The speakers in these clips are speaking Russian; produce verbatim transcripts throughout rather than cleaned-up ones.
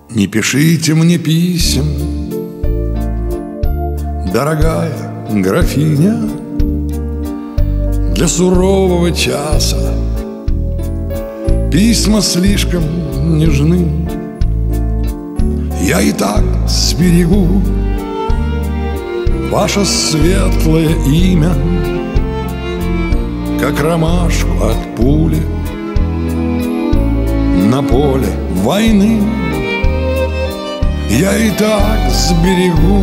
Не пишите мне писем, дорогая графиня, для сурового часа. Письма слишком нежны, я и так сберегу ваше светлое имя, как ромашку от пули на поле войны. Я и так сберегу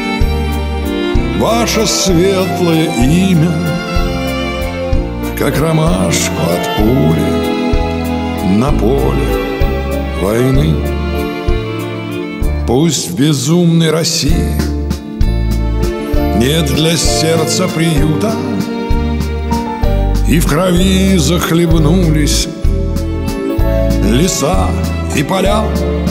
ваше светлое имя, как ромашку от пули на поле войны. Пусть в безумной России нет для сердца приюта, и в крови захлебнулись леса и поля,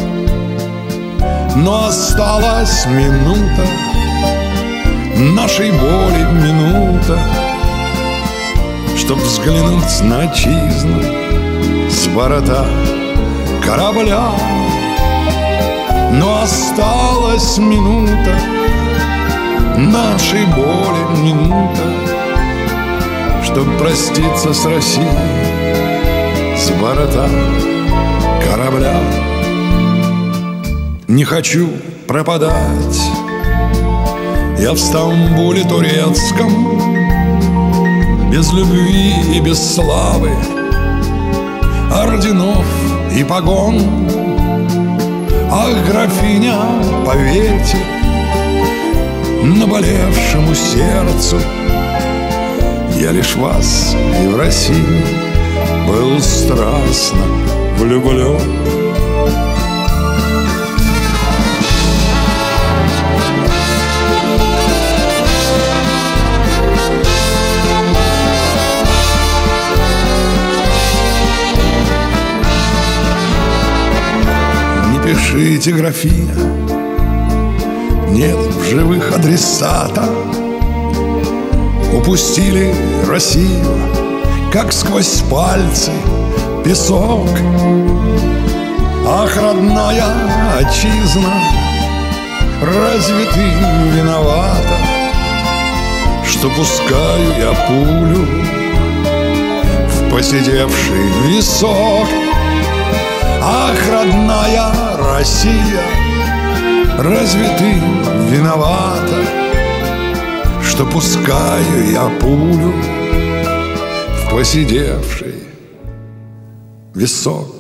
но осталась минута, нашей боли минута, чтоб взглянуть на отчизну с борта корабля. Но осталась минута, нашей боли минута, чтоб проститься с Россией с борта корабля. Не хочу пропадать я в Стамбуле турецком, без любви и без славы, орденов и погон. Ах, графиня, поверьте наболевшему сердцу, я лишь вас и в России был страстно влюблен. Пишите, графиня, нет в живых адресата. Упустили Россию, как сквозь пальцы песок. Ах, родная отчизна, разве ты виновата, что пускаю я пулю в поседевший висок? Ах, родная Россия, разве ты виновата, что пускаю я пулю в поседевший висок?